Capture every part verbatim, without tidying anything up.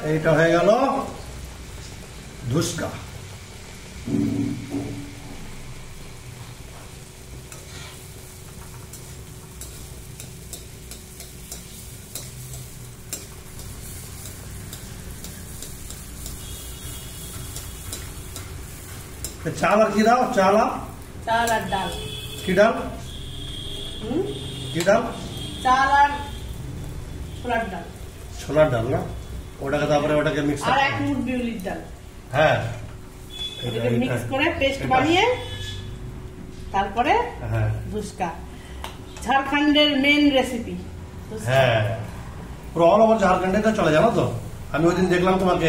এইটা হয়ে গেল ধুসকা। চাল আর কি দাও? চাল আর চাল আর ডাল। কি ডাল? কি ডাল? চাল আর ছোলার ডাল। ছোলার ডাল না, ওটাকে তারপরে ওটাকে মিক্স আর এক মুঠ বিউলির ডাল। হ্যাঁ, এটাকে মিক্স করে পেস্ট বানিয়ে তারপরে হ্যাঁ ধুসকা, ঝাড়খণ্ডের মেন রেসিপি। হ্যাঁ, পুরো অল ওভার ঝাড়খণ্ডে তো চলে, জানো তো? আমি ওই দিন দেখলাম তোমাকে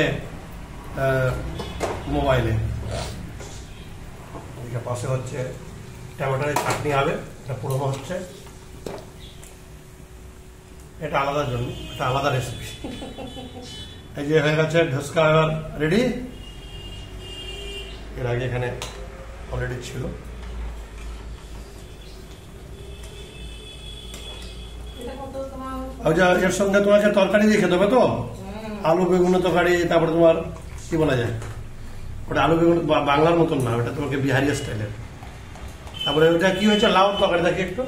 মোবাইলে। এদিকে পাশে হচ্ছে টমেটোর চাটনি হবে, এটা পুরোনো হচ্ছে, এটা আলাদার জন্য, এটা আলাদা রেসিপি। এই যে হয়ে গেছে ধুসকা, এবার রেডি। এর আগে এখানে অলরেডি ছিল। এর সঙ্গে তোমাকে তরকারি দিয়ে খেতে হবে তো, আলু বেগুনের তরকারি, তারপরে তোমার কি বলা যায় ওটা, আলু বেগুন বাংলার মতন না, ওটা তোমাকে বিহারি স্টাইলের। তারপরে ওটা কি হয়েছে, লাউ তরকারি দেখি একটু।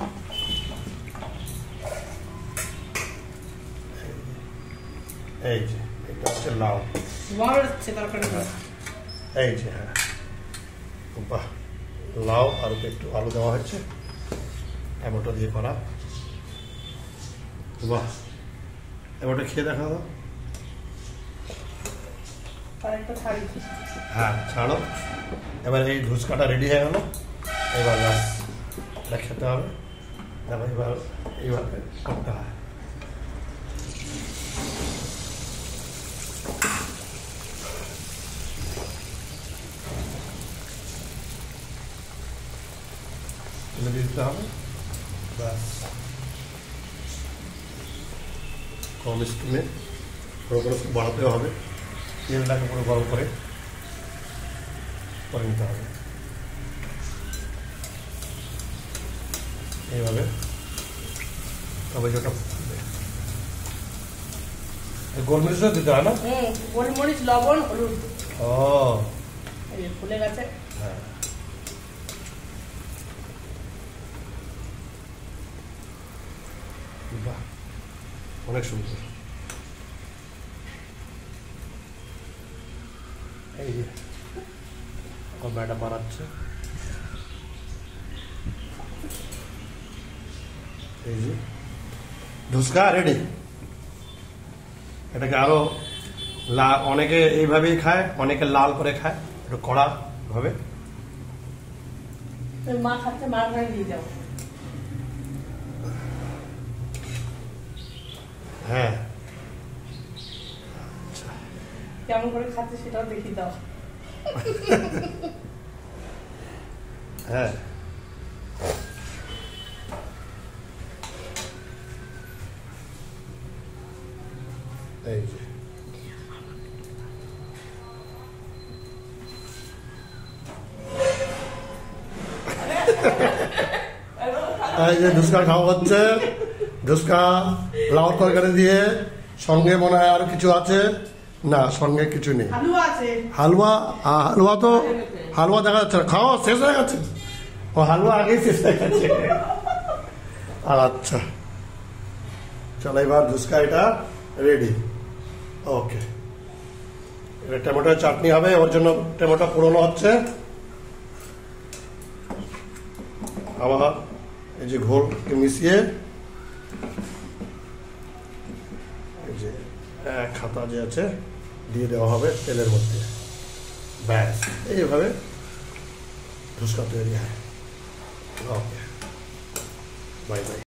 এই যে এটা হচ্ছে লাউ, এই যে হ্যাঁ, বাহ, লাউ আর একটু আলু দেওয়া হচ্ছে, টমেটো দিয়ে করা, বাহ। এবার খেয়ে দেখা দাও। হ্যাঁ ছাড়ো, এবার এই ধুসকাটা রেডি হয়ে গেল। এবার ব্যাস এটা খেতে হবে। দেখো এবার এইভাবে করতে হয়। তুলে দিতে হবে, ব্যাস। কম স্টিমে পুরো করে বাড়াতেও হবে, তেলটাকে পুরো গরম করে করে নিতে হবে। এইভাবে তবে যেটা গোলমরিচও দিতে হয় না? গোলমরিচ, লবণ, হলুদ। ও ফুলে গেছে। হ্যাঁ, বাহ, অনেক সুন্দর। এই যে আমার ম্যাডাম বানাচ্ছে, এই যে ধুসকা রেডি। এটাকে আরো অনেকে এইভাবেই খায়, অনেকে লাল করে খায়, একটু কড়া ভাবে। মা খাচ্ছে, মার ঘরে দিয়ে যাও। হ্যাঁ, কেমন করে খাচ্ছে সেটাও দেখি দাও। হ্যাঁ, এই যে এই যে ধুসকা খাওয়া হচ্ছে, ধুসকা লাউ তরকারি দিয়ে, সঙ্গে মনে হয় আর কিছু আছে না? সঙ্গে কিছু নেই, হালুয়া। হালুয়া তো হালুয়া দেখা যাচ্ছে, খাওয়া শেষ হয়ে গেছে। ও হালুয়া আগেই শেষ হয়ে গেছে। আচ্ছা চলো, এবার ধুসকা এটা রেডি। ওকে, এটা টমেটোর চাটনি হবে, ওর জন্য টমেটো পুরোনো হচ্ছে। আবার এই যে ঘোলকে মিশিয়ে এই যে এক খাতা যে আছে দিয়ে দেওয়া হবে তেলের মধ্যে, ব্যাস এইভাবে ধুসকা তৈরি হয়। Okay, bye by.